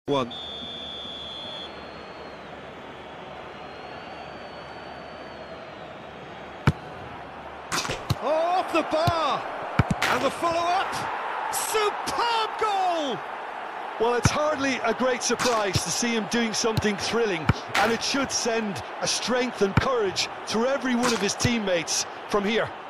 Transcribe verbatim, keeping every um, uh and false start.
One. Oh, off the bar! And the follow-up! Superb goal! Well, it's hardly a great surprise to see him doing something thrilling, and it should send a strength and courage through every one of his teammates from here.